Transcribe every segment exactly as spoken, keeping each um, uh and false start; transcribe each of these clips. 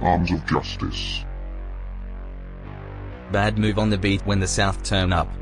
arms of justice. Bad move on the beat when the South turn up.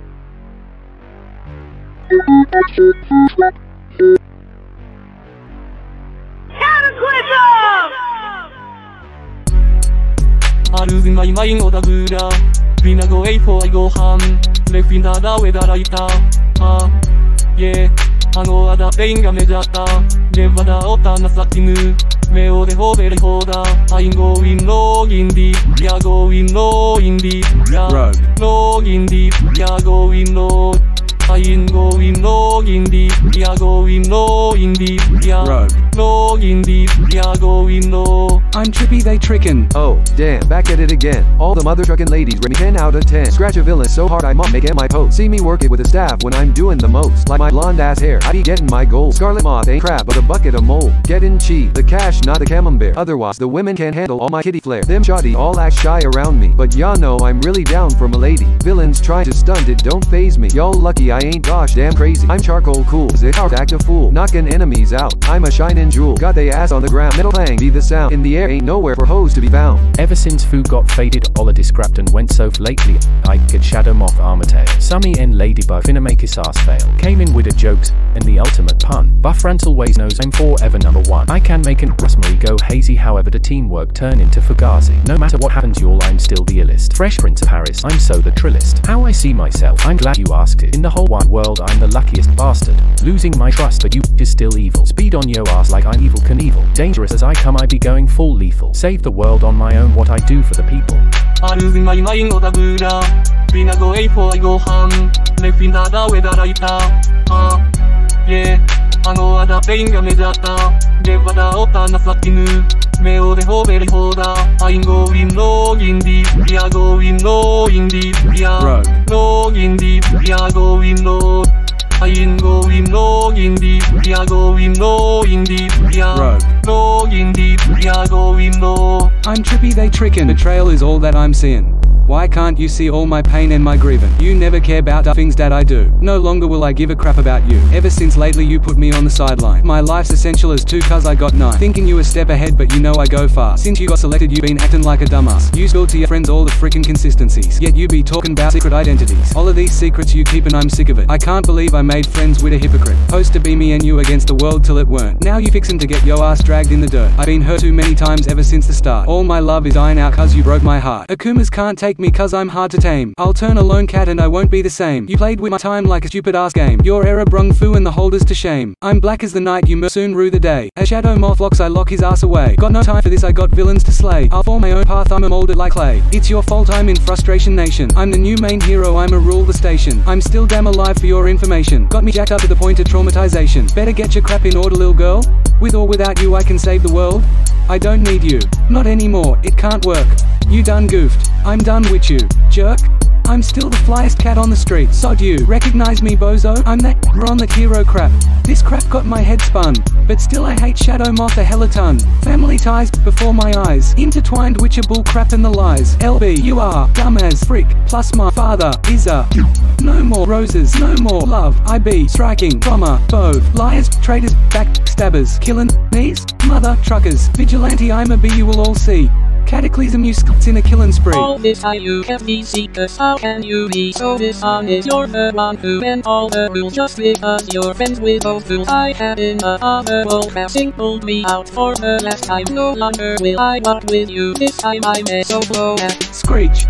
I losing my mind on the Buddha. Been a go away for I go home. Left in the way that I thought. Ah, yeah. あのあだペインが目立ったレバダオタナサキヌ目をでほべりほだ I'm going low in deep Yeah going low in deep Yeah low in deep Yeah going low I'm going low in deep Yeah going low in deep Yeah low in deep Yeah going low I'm trippy, they trickin'. Oh, damn, back at it again. All the mother truckin' ladies rate me ten out of ten. Scratch a villain so hard I might make it my post. See me work it with a staff when I'm doing the most. Like my blonde ass hair, I be getting my gold. Scarlet moth ain't crap but a bucket of mold. Getting cheap, the cash not the camembert. Otherwise the women can't handle all my kitty flair. Them shoddy all act shy around me. But y'all know I'm really down for my lady. Villains trying to stunt it don't phase me. Y'all lucky I ain't gosh damn crazy. I'm charcoal cool, zit hard act a fool. Knocking enemies out, I'm a shining jewel. Got they ass on the ground, metal clang be the sound. In the air ain't nowhere for hoes to be found. Ever since Fu got faded, Ola scrapped and went so lately. I get Shadow Moth Armatail. Summy and Ladybug finna make his ass fail. Came in with the jokes and the ultimate pun. Buff Rantle Ways knows I'm forever number one. I can make an Rosemary go hazy, however the teamwork turn into Fugazi. No matter what happens y'all, I'm still the illest. Fresh Prince of Paris, I'm so the trillest. How I see myself, I'm glad you asked it. In the whole wide world I'm the luckiest bastard. Losing my trust but you is still evil. Speed on yo ass like I'm Evil Knievel. Dangerous as I come I be going full lethal. Save the world on my own, what I do for the people. I losing my mind on the Buddha. Been a go away for I go home. Left in the way that I thought. Ah, yeah. あのあだペインが目立ったレバダオタナサキヌ目をでほべりほだ I'm going low in deep Yeah going low in deep Yeah low in deep Yeah going low I'm going low in deep Yeah going low in deep Yeah low in deep Yeah going low I'm trippy, they trickin'. Betrayal is all that I'm seeing. Why can't you see all my pain and my grieving? You never care about the things that I do. No longer will I give a crap about you. Ever since lately you put me on the sideline. My life's essential as two cuz I got nine. Thinking you a step ahead but you know I go far. Since you got selected you been acting like a dumbass. You spilled to your friends all the freaking consistencies. Yet you be talking about secret identities. All of these secrets you keep and I'm sick of it. I can't believe I made friends with a hypocrite. Supposed to be me and you against the world till it weren't. Now you fixin' to get yo ass dragged in the dirt. I've been hurt too many times ever since the start. All my love is dying out cuz you broke my heart. Akumas can't take me cuz I'm hard to tame. I'll turn a lone cat and I won't be the same. You played with my time like a stupid ass game. Your error brung Fu and the holders to shame. I'm black as the night, you must soon rue the day. A shadow moth locks, I lock his ass away. Got no time for this, I got villains to slay. I'll form my own path, I'm a molded like clay. It's your fault, I'm in frustration nation. I'm the new main hero, I'm a rule the station. I'm still damn alive for your information. Got me jacked up to the point of traumatization. Better get your crap in order, lil girl. With or without you I can save the world. I don't need you. Not anymore, it can't work. You done goofed. I'm done with you, jerk. I'm still the flyest cat on the street. Sod you. Recognize me, bozo? I'm that on that hero crap. This crap got my head spun. But still I hate Shadow Moth a hella ton. Family ties before my eyes. Intertwined with your bull crap and the lies. L B, you are dumb as frick. Plus my father is a no more roses, no more love. I be striking from a both. Liars, traitors, backstabbers, killing knees, mother truckers. Vigilante I'm a B you will all see. Cataclysm you scuts in a killing spree. All this time you kept me secret, how can you be so dishonest? You're the one who bent all the rules just because you're friends with both fools. I had in the other world have singled me out for the last time. No longer will I walk with you, this time I'm a solo at Screech.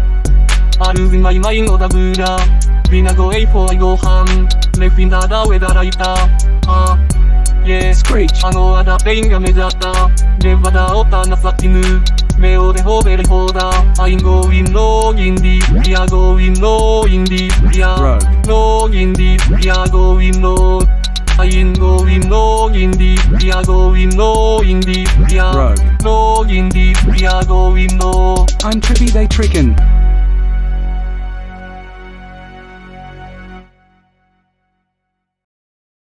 I losing my mind on the Buddha. Been a go away for I go home. Left in the way that I thought. Ah, yeah. Screech. あのあだペインが目立ったレバダオタナサキヌ目をでほべりほだ I'm going low in deep Yeah going low in deep Yeah low in deep Yeah going low I'm going low in deep Yeah going low in deep Yeah low in deep Yeah going low I'm trippy, they trickin'.